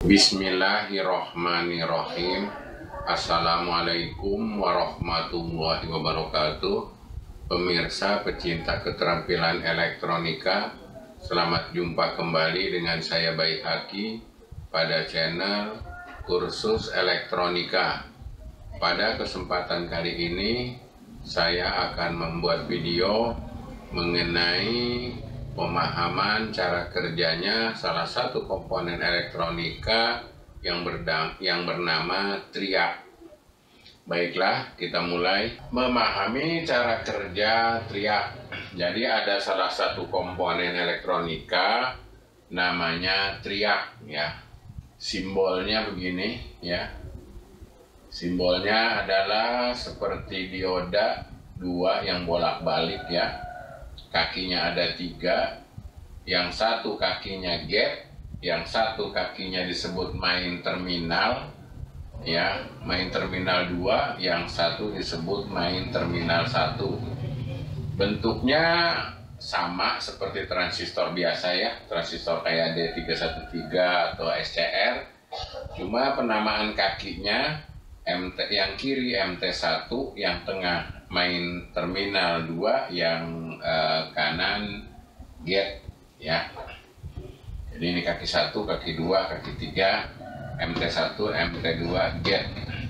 Bismillahirrohmanirrohim. Assalamualaikum warahmatullahi wabarakatuh. Pemirsa pecinta keterampilan elektronika, selamat jumpa kembali dengan saya Baihaqi pada channel Kursus Elektronika. Pada kesempatan kali ini saya akan membuat video mengenai pemahaman cara kerjanya salah satu komponen elektronika yang bernama triak. Baiklah, kita mulai memahami cara kerja triak. Jadi ada salah satu komponen elektronika namanya triak ya. Simbolnya begini ya. Simbolnya adalah seperti dioda dua yang bolak-balik ya. Kakinya ada 3, yang satu kakinya gate, yang satu kakinya disebut main terminal ya, main terminal 2, yang satu disebut main terminal 1. Bentuknya sama seperti transistor biasa ya, transistor kayak D313 atau SCR, cuma penamaan kakinya MT, yang kiri MT1, yang tengah main terminal 2, yang kanan gate ya. Jadi ini kaki 1, kaki 2, kaki 3, MT1, MT2, gate.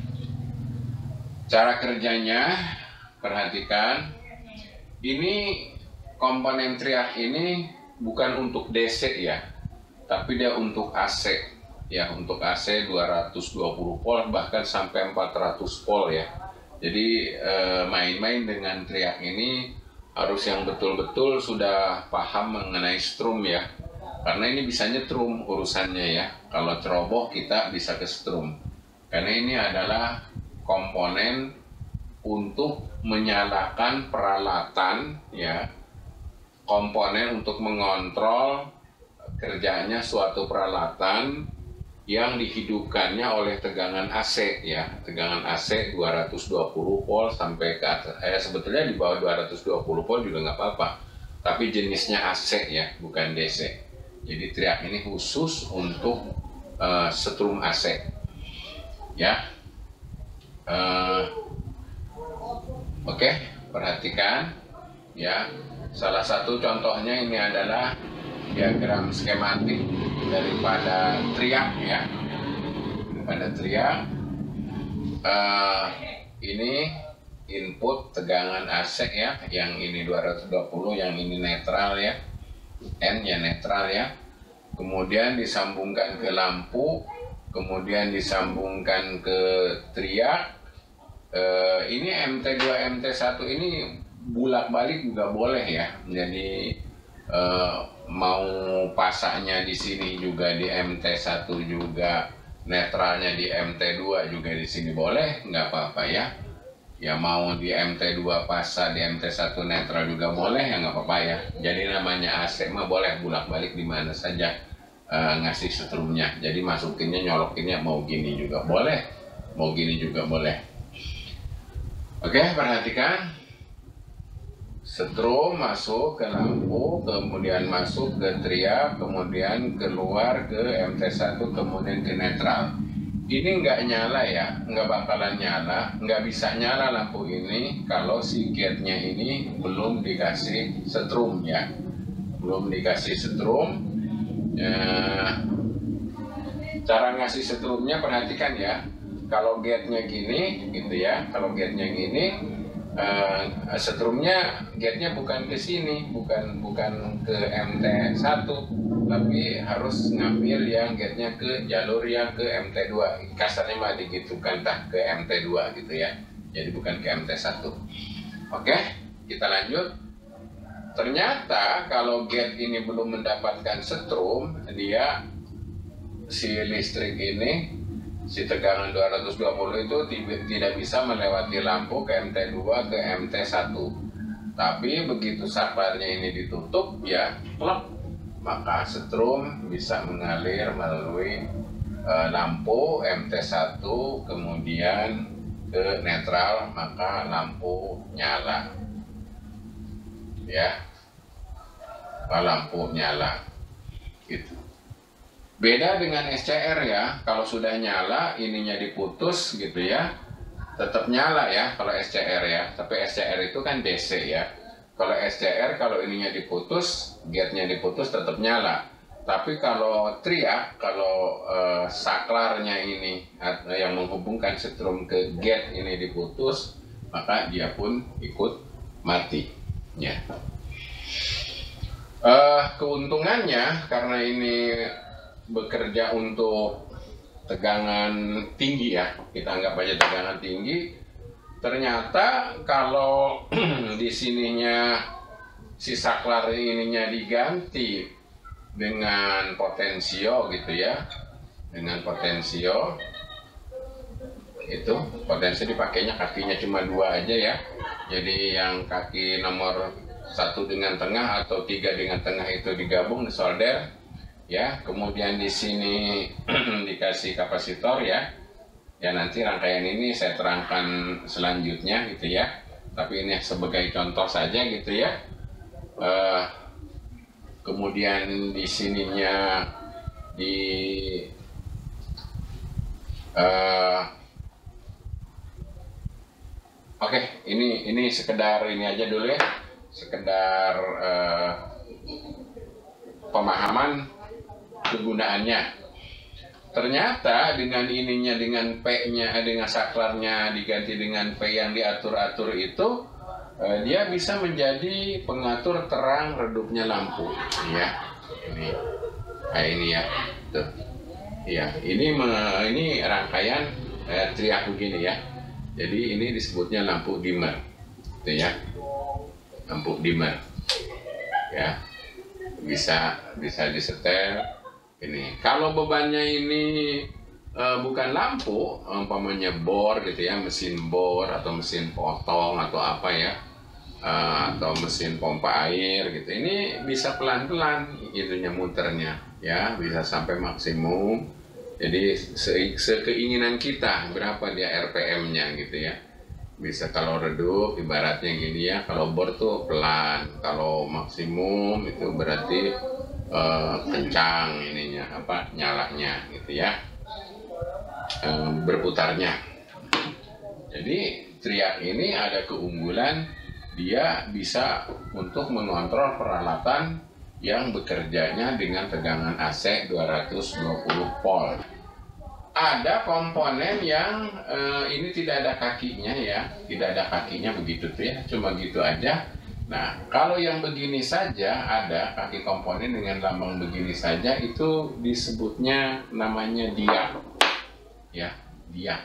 Cara kerjanya, perhatikan, ini komponen triak ini bukan untuk DC ya, tapi dia untuk AC ya, untuk AC 220 volt bahkan sampai 400 volt ya. Jadi main-main dengan triak ini harus yang betul-betul sudah paham mengenai strum ya, karena ini bisa nyetrum urusannya ya. Kalau ceroboh kita bisa ke strum, karena ini adalah komponen untuk menyalakan peralatan ya, komponen untuk mengontrol kerjanya suatu peralatan yang dihidupkannya oleh tegangan AC ya, tegangan AC 220 volt sampai ke atas. Sebetulnya di bawah 220 volt juga nggak apa-apa, tapi jenisnya AC ya, bukan DC. Jadi triak ini khusus untuk setrum AC ya. Oke, perhatikan ya. Salah satu contohnya ini adalah diagram skematik daripada triak ya, daripada triak. Ini input tegangan AC ya, yang ini 220, yang ini netral ya, N nya netral ya. Kemudian disambungkan ke lampu, kemudian disambungkan ke triak. Ini MT2 MT1 ini bulak-balik juga boleh ya. Jadi mau pasaknya di sini juga di MT1 juga, netralnya di MT2 juga di sini boleh, nggak apa-apa ya. Ya mau di MT2 pasak, di MT1 netral juga boleh ya, nggak apa-apa ya. Jadi namanya AC mah boleh bulak-balik di mana saja ngasih setrumnya. Jadi masukinnya, nyolokinnya mau gini juga boleh, mau gini juga boleh. Oke, perhatikan. Setrum masuk ke lampu, kemudian masuk ke triak, kemudian keluar ke MT1, kemudian ke netral. Ini nggak nyala ya, nggak bakalan nyala, nggak bisa nyala lampu ini kalau si gate-nya ini belum dikasih setrum ya, belum dikasih setrum. Cara ngasih setrumnya perhatikan ya, kalau gate-nya gini gitu ya, kalau gate-nya gini, setrumnya gate-nya bukan ke sini, bukan ke MT1, tapi harus ngambil yang gate-nya ke jalur yang ke MT2. Kasarnya mah digitukan tah ke MT2 gitu ya. Jadi bukan ke MT1. Oke, kita lanjut. Ternyata kalau gate ini belum mendapatkan setrum, dia si listrik ini, si tegangan 220 itu tidak bisa melewati lampu ke MT2 ke MT1. Tapi begitu sabarnya ini ditutup ya, klep, maka setrum bisa mengalir melalui lampu MT1 kemudian ke netral, maka lampu nyala ya, lampu nyala gitu. Beda dengan SCR ya, kalau sudah nyala ininya diputus gitu ya, tetap nyala ya kalau SCR ya. Tapi SCR itu kan DC ya. Kalau SCR kalau ininya diputus, gate-nya diputus tetap nyala. Tapi kalau teriak, kalau saklarnya ini yang menghubungkan setrum ke gate ini diputus, maka dia pun ikut mati. Ya. Keuntungannya karena ini bekerja untuk tegangan tinggi ya, kita anggap aja tegangan tinggi. Ternyata kalau di sininya si saklar ininya diganti dengan potensio gitu ya, dengan potensio itu potensio dipakainya kakinya cuma 2 aja ya. Jadi yang kaki nomor 1 dengan tengah atau 3 dengan tengah itu digabung disolder ya. Kemudian di sini dikasih kapasitor ya. Ya nanti rangkaian ini saya terangkan selanjutnya gitu ya. Tapi ini sebagai contoh saja gitu ya. Kemudian di sininya Oke, ini sekedar ini aja dulu ya, sekedar pemahaman kegunaannya. Ternyata dengan ininya, dengan P-nya, dengan saklarnya diganti dengan P yang diatur-atur itu, dia bisa menjadi pengatur terang redupnya lampu, ya. Ini ya, tuh, ya. Ini rangkaian teriak begini ya. Jadi ini disebutnya lampu dimmer, gitu ya. Lampu dimmer, ya. Bisa disetel. Ini kalau bebannya ini bukan lampu, umpamanya bor gitu ya, mesin bor atau mesin potong atau apa ya, atau mesin pompa air gitu, ini bisa pelan-pelan itunya muternya ya, bisa sampai maksimum. Jadi sekeinginan kita berapa dia RPM-nya gitu ya. Bisa kalau redup ibaratnya gini ya, kalau bor tuh pelan, kalau maksimum itu berarti kencang ininya apa nyalanya gitu ya, berputarnya. Jadi teriak ini ada keunggulan, dia bisa untuk mengontrol peralatan yang bekerjanya dengan tegangan AC 220 volt. Ada komponen yang ini tidak ada kakinya ya, tidak ada kakinya begitu tuh ya, cuma gitu aja. Nah, kalau yang begini saja ada kaki komponen dengan lambang begini saja, itu disebutnya namanya diak. Ya, diak.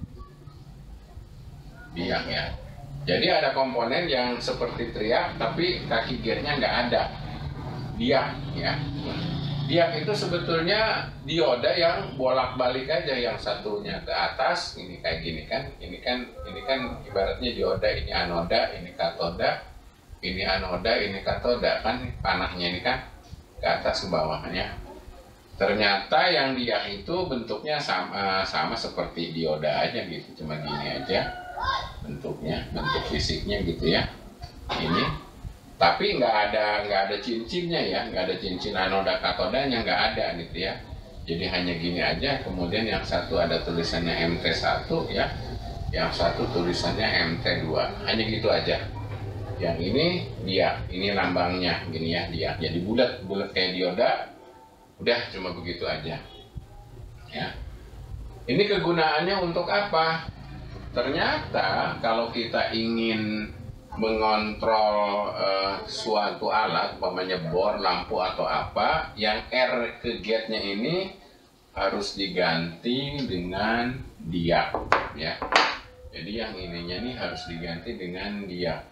Diak ya. Jadi ada komponen yang seperti teriak tapi kaki gearnya nggak ada. Diak ya. Diak itu sebetulnya dioda yang bolak-balik aja, yang satunya ke atas, ini kayak gini kan. Ini kan ibaratnya dioda, ini anoda, ini katoda. Ini anoda, ini katoda, kan panahnya ini kan ke atas ke bawahnya. Ternyata yang diak itu bentuknya sama seperti dioda aja gitu, cuma gini aja bentuknya, bentuk fisiknya gitu ya. Ini, tapi nggak ada cincinnya ya, nggak ada cincin anoda katodanya, nggak ada gitu ya. Jadi hanya gini aja. Kemudian yang satu ada tulisannya MT1 ya, yang satu tulisannya MT2, hanya gitu aja. Yang ini diak, ini lambangnya gini ya, diak. Jadi bulat kayak dioda, udah cuma begitu aja. Ya. Ini kegunaannya untuk apa? Ternyata kalau kita ingin mengontrol suatu alat, umpamanya bor, lampu atau apa, yang R ke gate-nya ini harus diganti dengan diak, ya. Jadi yang ininya nih harus diganti dengan diak.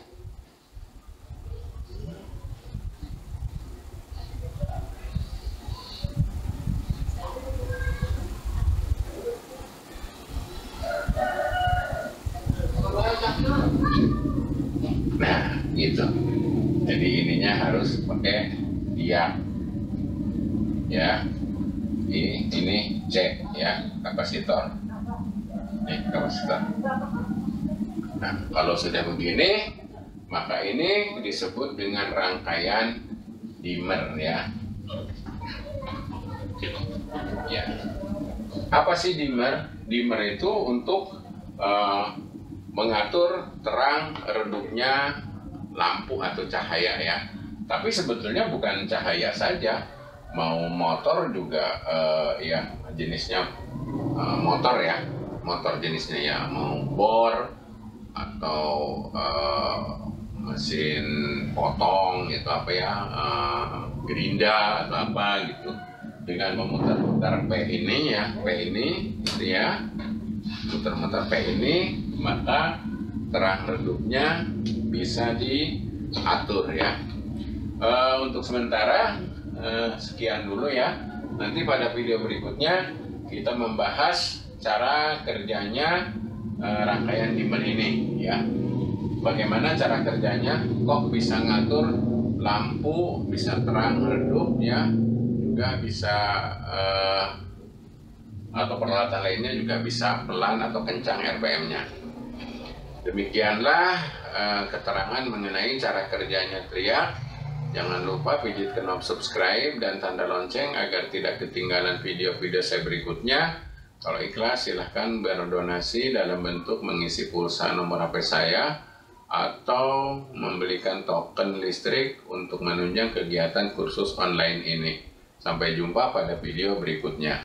Nah, gitu. Jadi ininya harus pakai diak. Ya. Ini C ya, kapasitor. Ini kapasitor. Nah, kalau sudah begini, maka ini disebut dengan rangkaian dimmer ya. Ya. Apa sih dimmer? Dimmer itu untuk mengatur terang redupnya lampu atau cahaya ya. Tapi sebetulnya bukan cahaya saja, mau motor juga ya jenisnya motor ya, motor jenisnya ya, mau bor atau mesin potong itu apa ya, gerinda atau apa gitu. Dengan memutar-mutar P ini ya, P ini gitu ya, muter-muter P ini, maka terang redupnya bisa diatur ya. Untuk sementara sekian dulu ya. Nanti pada video berikutnya kita membahas cara kerjanya rangkaian dimmer ini ya. Bagaimana cara kerjanya, kok bisa ngatur lampu, bisa terang redup ya, juga bisa atau peralatan lainnya juga bisa pelan atau kencang RPM-nya. Demikianlah keterangan mengenai cara kerjanya teriak. Jangan lupa pijit knob subscribe dan tanda lonceng agar tidak ketinggalan video-video saya berikutnya. Kalau ikhlas silahkan berdonasi dalam bentuk mengisi pulsa nomor HP saya atau membelikan token listrik untuk menunjang kegiatan kursus online ini. Sampai jumpa pada video berikutnya.